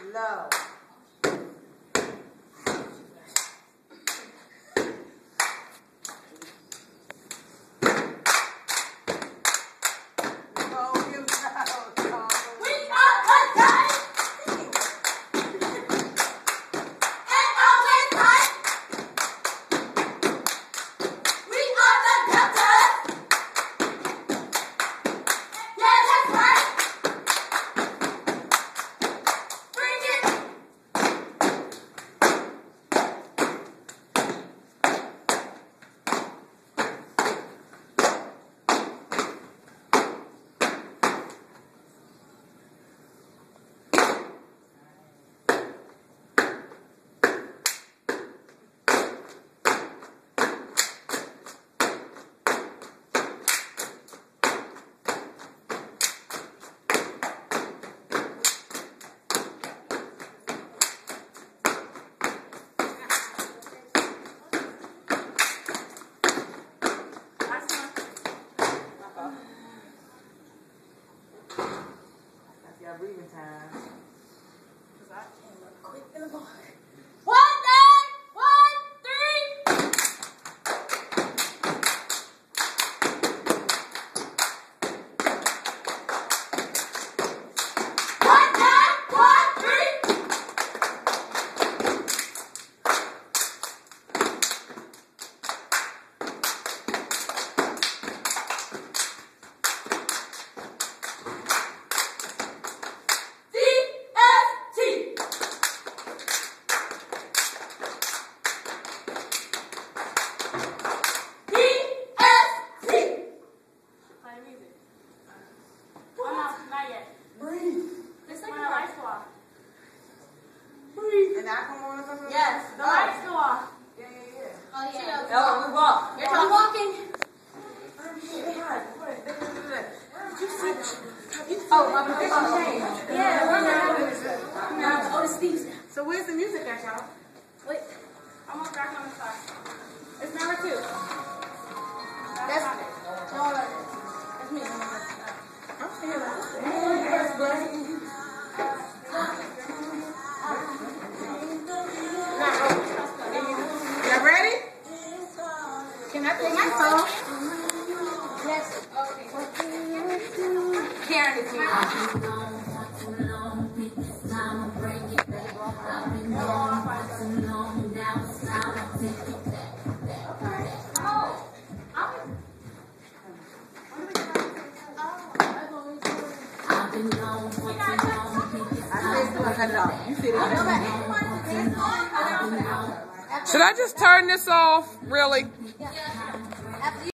Low. Breathing time. Because I came up quick in the morning. 1, And I come on or something? Yes, the lights go off. Yeah. Oh, yeah. Oh, we walk. You're walking. Yeah. Oh, the speakers. So where's the music at, y'all? Wait. I'm on back on the side. It's number 2. That's me. I'm feeling it. Y'all ready? Can I play my song? Yes. Okay. Karen is here. Should I just turn this off, really?